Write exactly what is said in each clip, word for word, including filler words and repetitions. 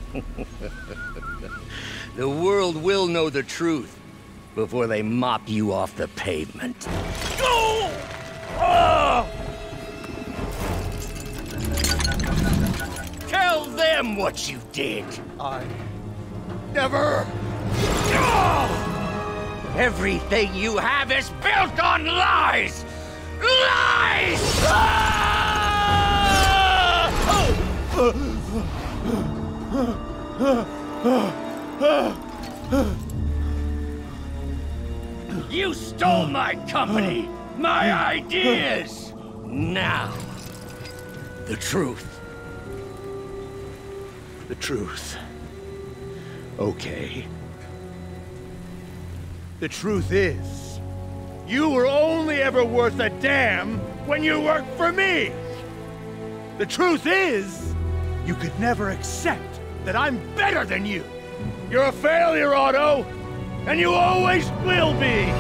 The world will know the truth before they mop you off the pavement. Oh! Oh! Tell them what you did. I never. Oh! Everything you have is built on lies! Lies! Ah! You stole my company, my ideas! Now, the truth. The truth. Okay. The truth is, you were only ever worth a damn when you worked for me! The truth is, you could never accept that I'm better than you! You're a failure, Otto! And you always will be!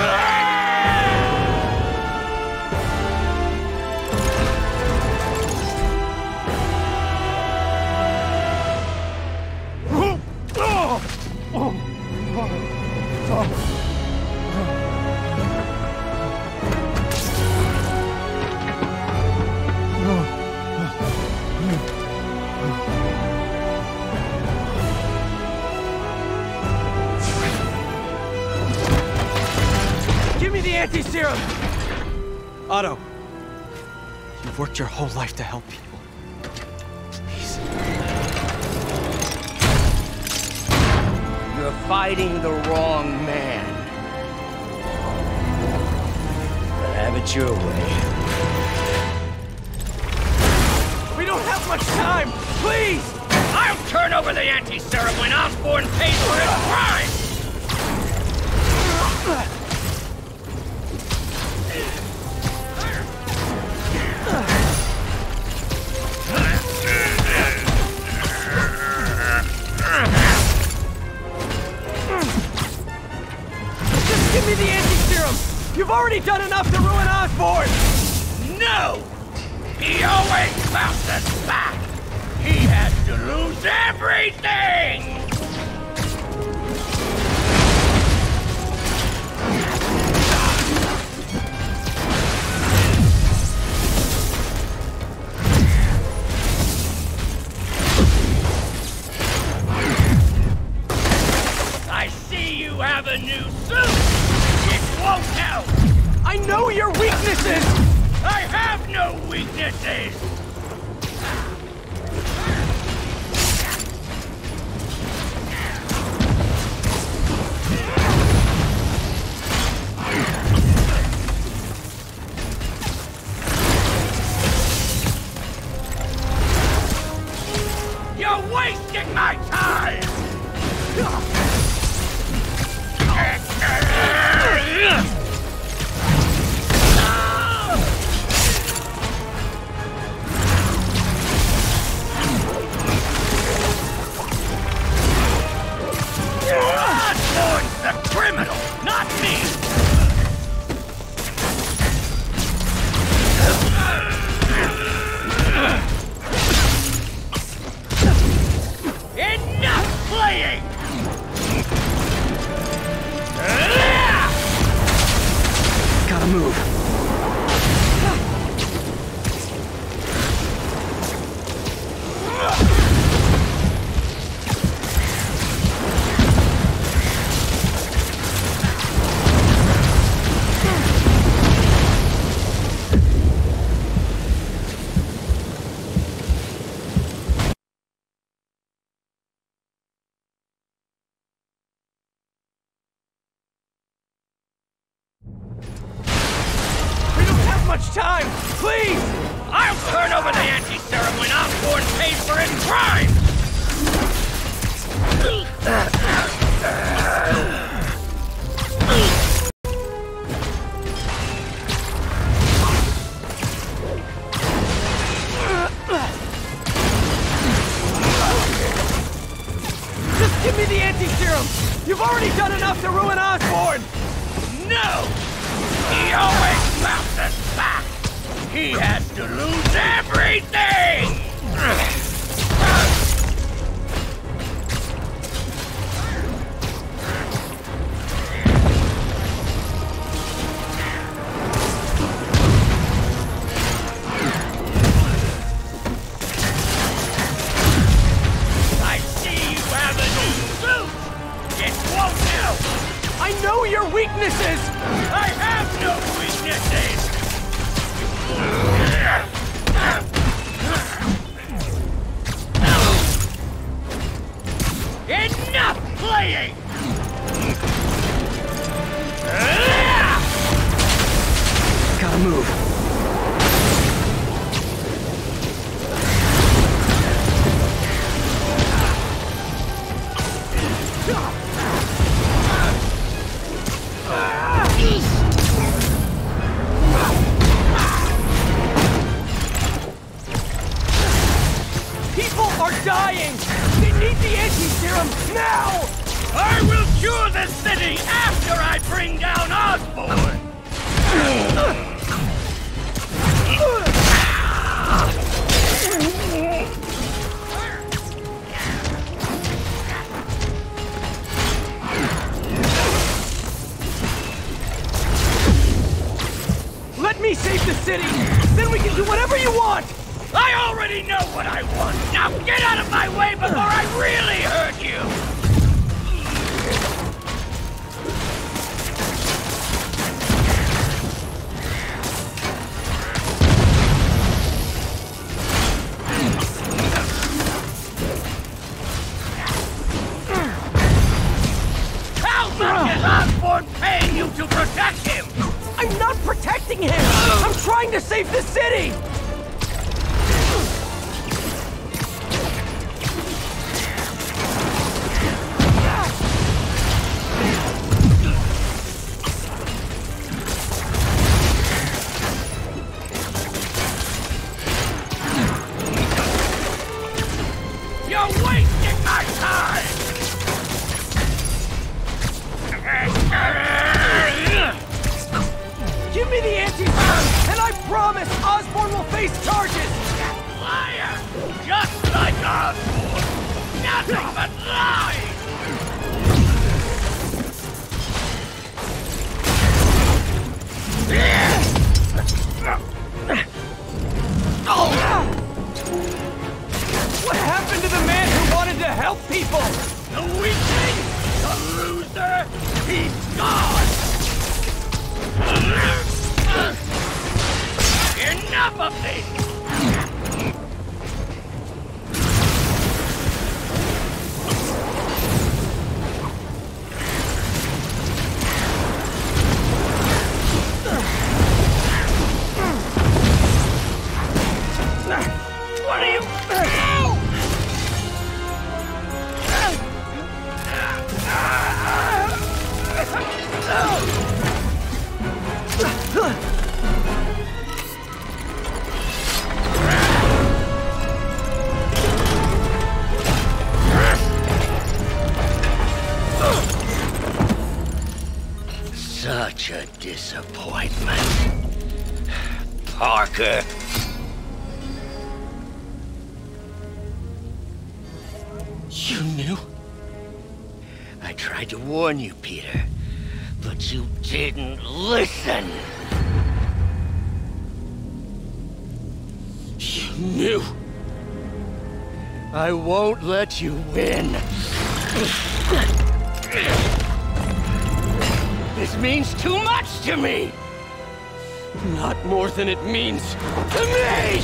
Give me the anti-serum! Otto, you've worked your whole life to help people. Please. You're fighting the wrong man. But have it your way. We don't have much time! Please! I'll turn over the anti-serum when Osborn pays for his crime! Just give me the anti-serum! You've already done enough to ruin Osborn! No! He always bounces back! He has to lose everything! I see you have a new suit! It won't help! I know your weaknesses! I have no weaknesses! You're wasting my time! Osborn's the criminal, not me! Enough playing! Gotta move. Much time! Please! I'll turn over the anti-serum when Osborn pays for his crime! Just give me the anti-serum! You've already done enough to ruin Osborn! No! He always bounces back! He has to lose everything! your weaknesses! I have no weaknesses! Enough playing! Gotta move. People are dying! They need the anti-serum now! I will cure the city after I bring down Osborn! Let me save the city! Then we can do whatever you want! I already know what I want! Now get out of my way before I really hurt you! How much is Osborn paying you to protect him? I'm not protecting him! I'm trying to save the city! You're wasting my time! Give me the anti-serum, and I promise Osborn will face charges! Liar! Just like Osborn! Nothing but lies! What happened to the man who wanted to help people? The weakling! The loser! He's gone! Enough of this! What are you... Such a disappointment. Parker. You knew? I tried to warn you, Peter, but you didn't listen. You knew? I won't let you win. This means too much to me! Not more than it means to me!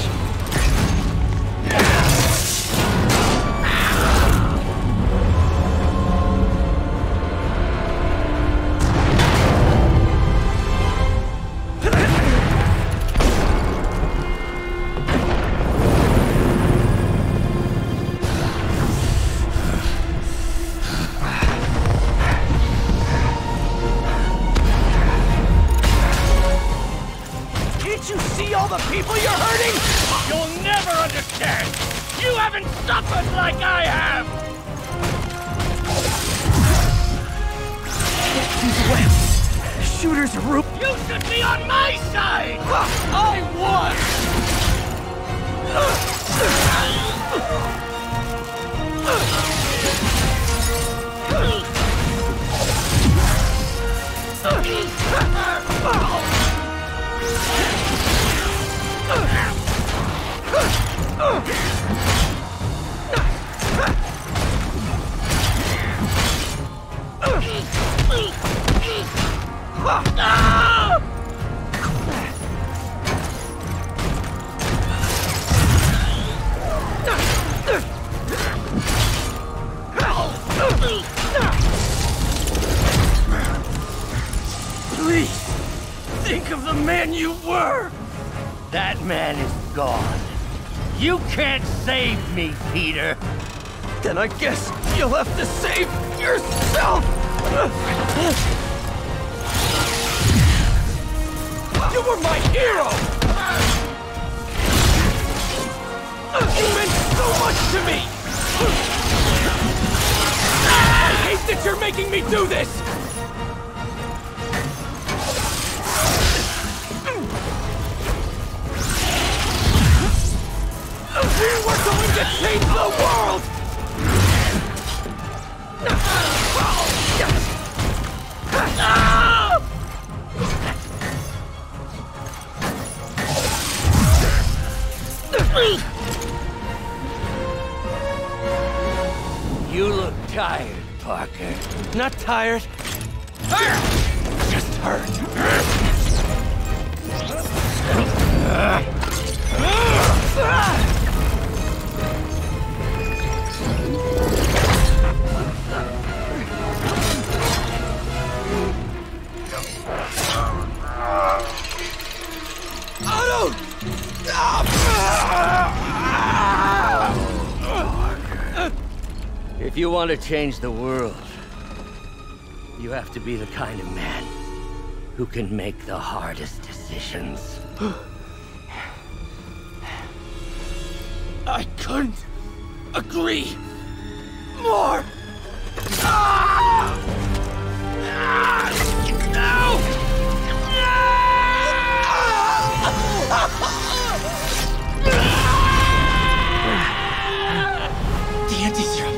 Can't you see all the people you're hurting? You'll never understand! You haven't suffered like I have! He's away. The shooters are roop. You should be on my side! I won! Ugh! man you were! That man is gone. You can't save me, Peter. Then I guess you'll have to save yourself! You were my hero! You meant so much to me! I hate that you're making me do this! We were going to change the world! You look tired, Parker. Not tired. Just hurt. Otto! If you want to change the world, you have to be the kind of man who can make the hardest decisions. I couldn't agree more! Ah! Ah! No! The anti-serum.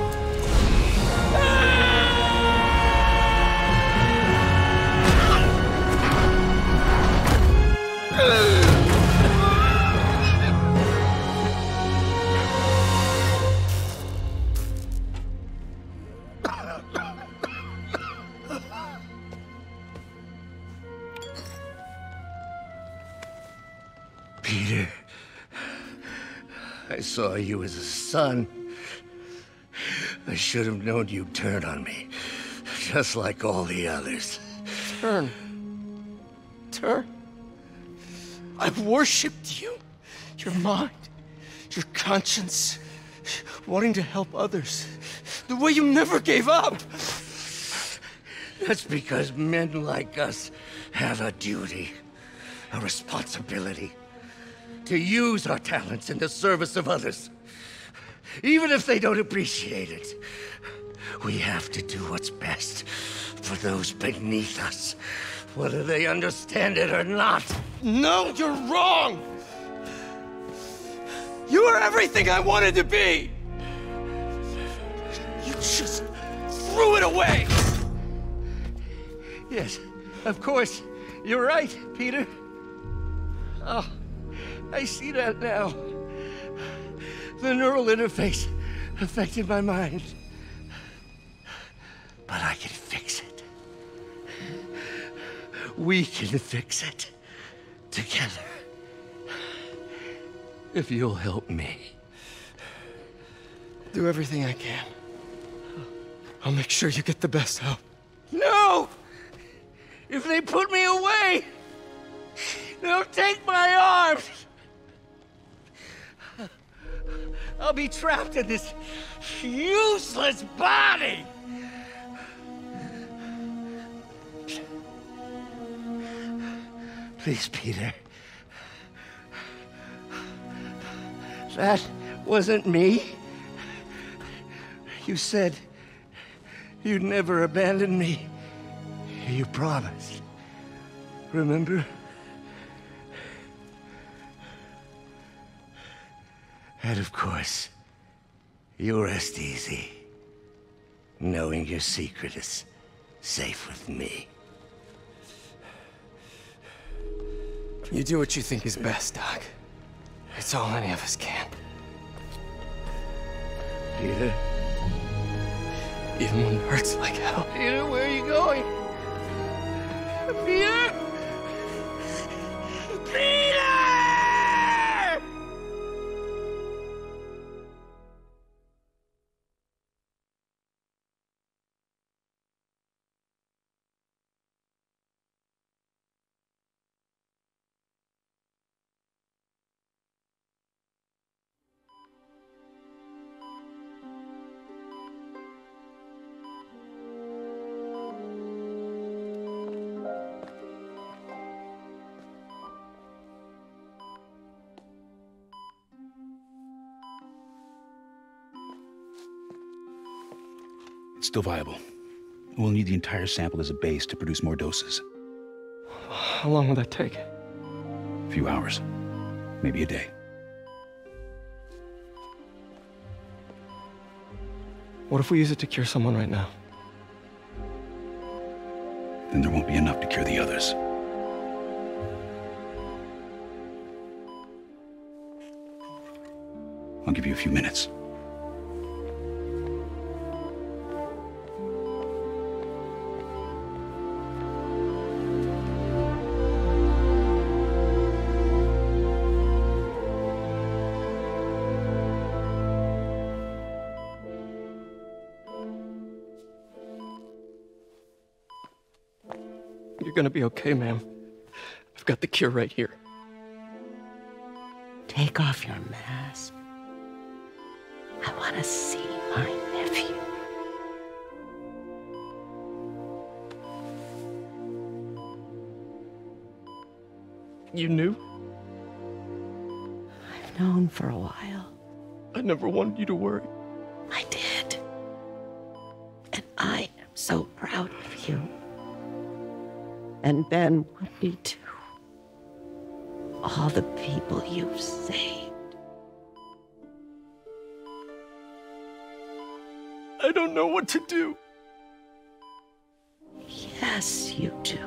Peter, I saw you as a son. I should have known you'd turn on me, just like all the others. Turn. Turn. I've worshipped you. Your mind, your conscience, wanting to help others. The way you never gave up. That's because men like us have a duty, a responsibility, to use our talents in the service of others. Even if they don't appreciate it, we have to do what's best for those beneath us, whether they understand it or not. No, you're wrong! You are everything I wanted to be! You just threw it away! Yes, of course. You're right, Peter. Oh, I see that now. The neural interface affected my mind. But I can fix it. We can fix it. Together. If you'll help me. Do everything I can. I'll make sure you get the best help. No! If they put me away, they'll take my arms. I'll be trapped in this useless body. Please, Peter. That wasn't me. You said you'd never abandon me. You promised. Remember? And of course, you rest easy, knowing your secret is safe with me. You do what you think is best, Doc. It's all any of us can. Peter? Even when it hurts like hell. Peter, where are you going? Peter? Peter! It's still viable. We'll need the entire sample as a base to produce more doses. How long will that take? A few hours. Maybe a day. What if we use it to cure someone right now? Then there won't be enough to cure the others. I'll give you a few minutes. You're gonna be okay, ma'am. I've got the cure right here. Take off your mask. I want to see my nephew. You knew? I've known for a while. I never wanted you to worry. I did. And I am so proud of you. And Ben would be too. All the people you've saved. I don't know what to do. Yes, you do.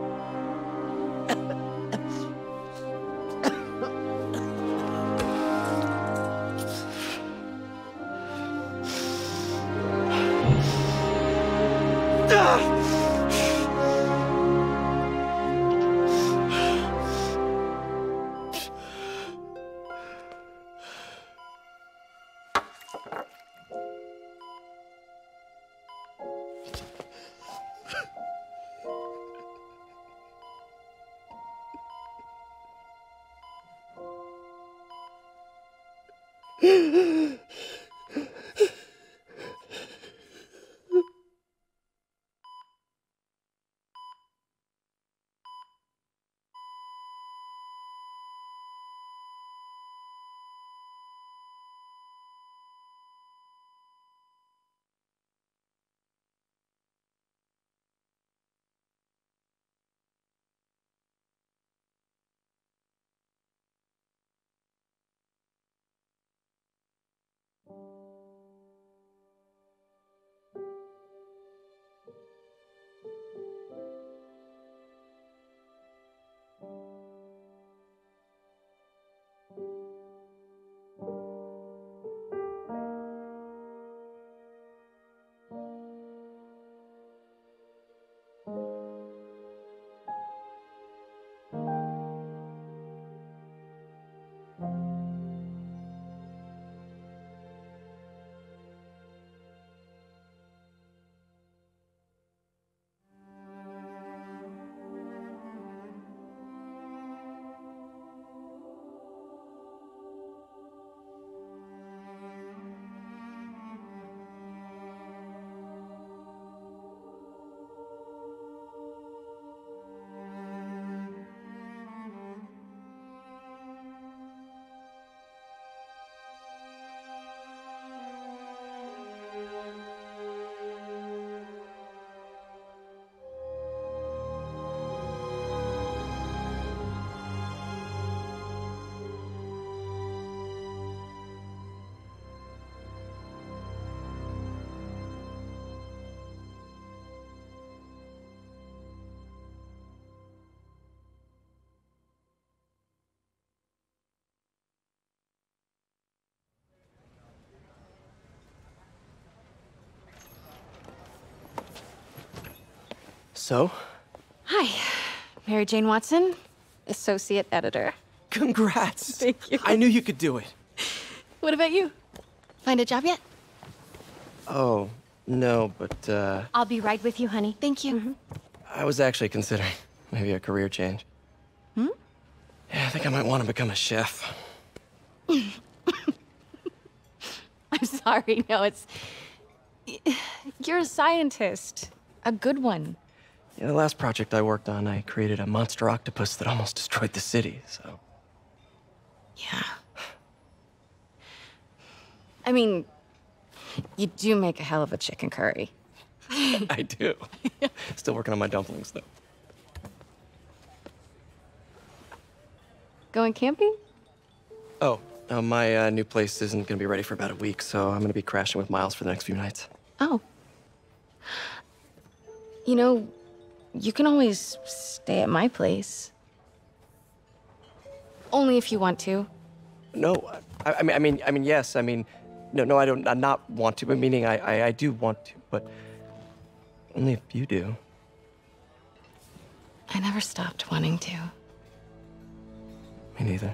So? Hi, Mary Jane Watson, Associate Editor. Congrats! Thank you. I knew you could do it. What about you? Find a job yet? Oh, no, but, uh... I'll be right with you, honey. Thank you. Mm-hmm. I was actually considering maybe a career change. Hmm? Yeah, I think I might want to become a chef. I'm sorry, no, it's... You're a scientist. A good one. Yeah, the last project I worked on, I created a monster octopus that almost destroyed the city, so... Yeah. I mean, you do make a hell of a chicken curry. I do. Still working on my dumplings, though. Going camping? Oh, uh, my uh, new place isn't gonna be ready for about a week, so I'm gonna be crashing with Miles for the next few nights. Oh. You know, you can always stay at my place. Only if you want to. No, I, I mean, I mean, I mean, yes. I mean, no, no, I don't. I not want to. But meaning, I, I, I do want to, but only if you do. I never stopped wanting to. Me neither.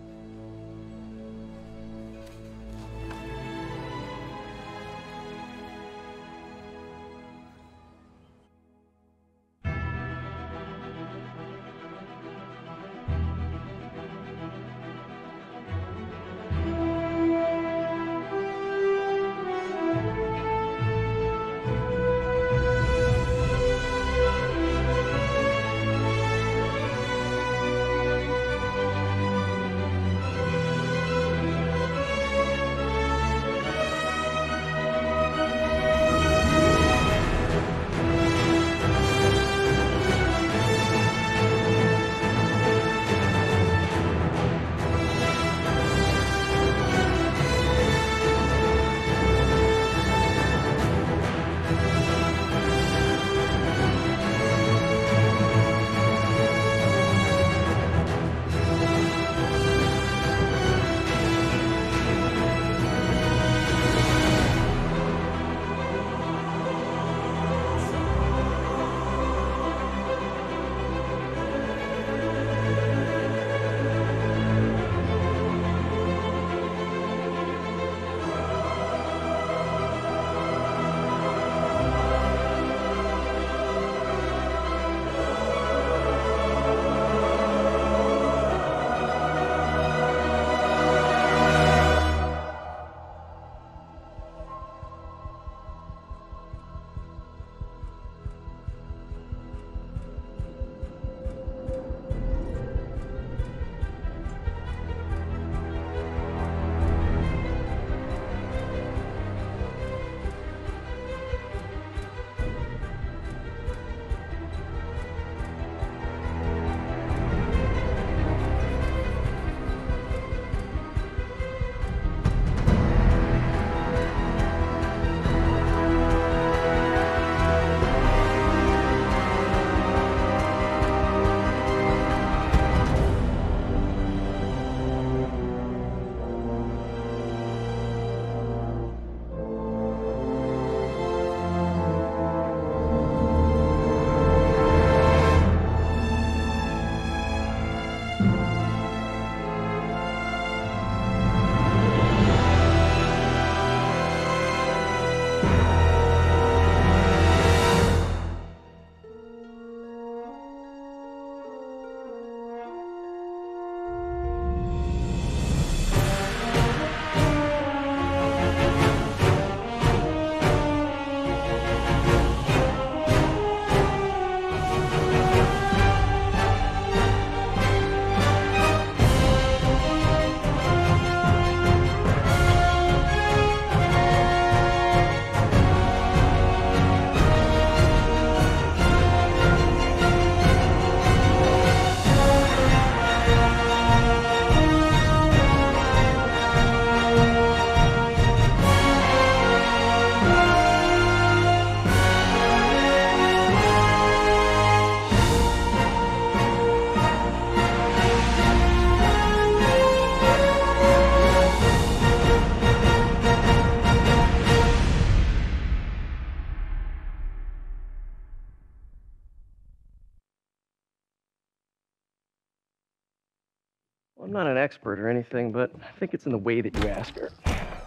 I'm not an expert or anything, but I think it's in the way that you ask her.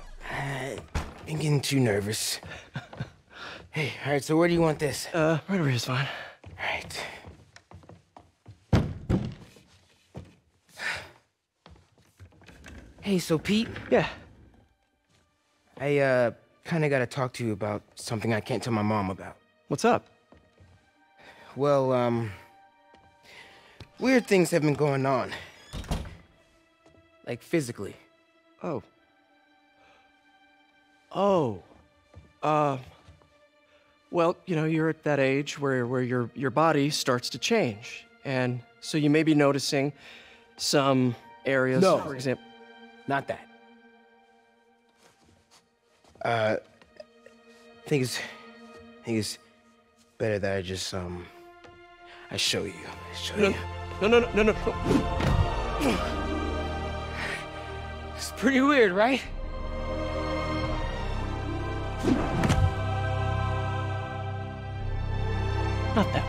I've been getting too nervous. Hey, all right, so where do you want this? Uh, right over here is fine. All right. Hey, so Pete? Yeah. I, uh, kinda gotta talk to you about something I can't tell my mom about. What's up? Well, um... weird things have been going on. Like, physically. Oh. Oh. Uh... Well, you know, you're at that age where, where your, your body starts to change. And so you may be noticing some areas, No. for example. Not that. Uh, I think it's, I think it's better that I just, um, I show you. I show No, you. no, no, no, no, no. no. It's pretty weird, right? Not that